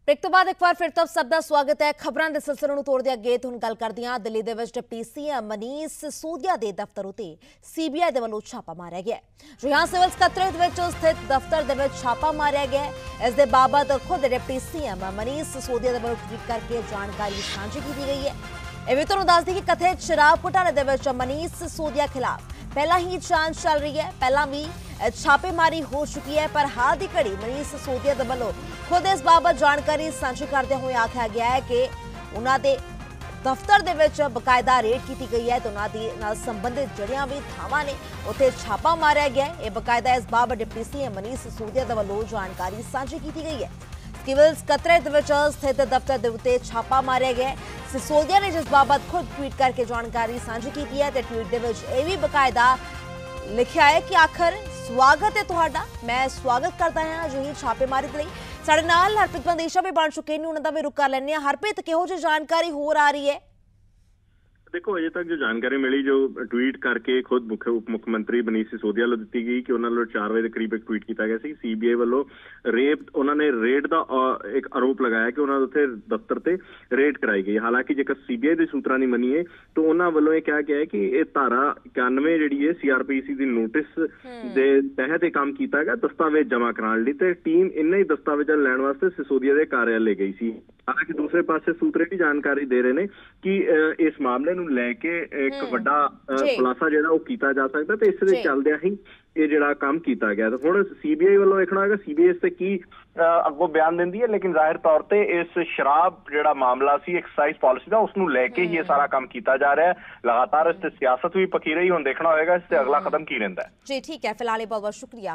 Break तो बाद एक बार फिर तब सबका स्वागत है। खबरों के सिलसिले तोड़दे अगे हुण गल करदे हां। दिल्ली दे विच डिप्टी सीएम मनीष सिसोदिया के दफ्तर उत्ते सीबीआई दे वल्लों छापा मारिया गया। जो यहां सिविल सकत्रेत विच स्थित दफ्तर दे विच छापा मारिया गया। इस दे बाबत खुद डिप्टी सीएम मनीष सिसोदिया दे वल्लों ट्वीट करके जानकारी साझी की गई है। ਇਹ ਵੀ ਤੁਹਾਨੂੰ ਦੱਸ दी कि कथित शराब घोटाले दे विच मनीष सिसोदिया खिलाफ पहला ही जांच चल रही है। पहला भी छापेमारी हो चुकी है, पर हाल की घड़ी मनीष सिसोदिया दे वल्लों खुद इस बाबत जानकारी साझी करते हुए आख्या गया है कि उन्हां दे दफ्तर दे विच बकायदा रेड की गई है। तो उन्हां दी नाल संबंधित जड़ियां भी थावां ने उत्थे छापा मारिया गया है। बकायदा इस बाबत डिप्टी सीएम मनीष सिसोदिया दे वल्लों जानकारी साझी की गई है। सिविल सकत्रेत विच स्थित दफ्तर के उत्ते छापा मारिया गया। सिसोदिया ने जिस बाबत खुद ट्वीट करके जानकारी साझी की है। तो ट्वीट दे विच यह भी बकायदा लिखा है कि आखिर स्वागत है तुहाडा, मैं स्वागत करता हां अजिही छापेमारी लई। साडे नाल हरप्रीत बंदेशा भी बन चुके हैं, उन्हां दा भी रुख कर लैंदे हां। हरप्रीत, किहो जी जानकारी होर आ रही है? देखो, अजे तक जो जानकारी मिली, जो ट्वीट करके खुद उप मुख्यमंत्री मनीष सिसोदिया वालों दी गई कि उन्होंने 4 बजे के करीब एक ट्वीट किया गया। सीबीआई वालों रेप उन्होंने रेड का एक आरोप लगाया कि उन्होंने उत्थे दफ्तर से रेड कराई गई। हालांकि जेकर सीबीआई के सूत्रों की मनीए तो उन्होंने वालों कहा गया है कि यह धारा 91 जी है सीआरपीसी की नोटिस के तहत काम किया गया दस्तावेज जमा कराने लिए। टीम इन्हें ही दस्तावेजा लैन वास्ते सिसोदिया के कार्यालय गई सी। हालांकि दूसरे पासे सूत्रे भी जानकारी दे रहे हैं कि इस मामले लैके एक वड्डा खुलासा जिहड़ा कीता जा सकता। तो इस दे चलदियां ही ये जिहड़ा काम किया गया। तो हुण सीबीआई वालों देखना होगा सीबीआई इस ते की अगों बयान देंदी है। लेकिन जाहिर तौर पे इस शराब जिहड़ा मामला सी एक्साइज पॉलिसी का उसनूं लैके ही ये सारा काम किया जा रहा है। लगातार इस ते सियासत भी पकी रही। हुण देखना होगा इस ते अगला कदम की रहिंदा है। जी ठीक है, फिलहाल बहुत बहुत शुक्रिया।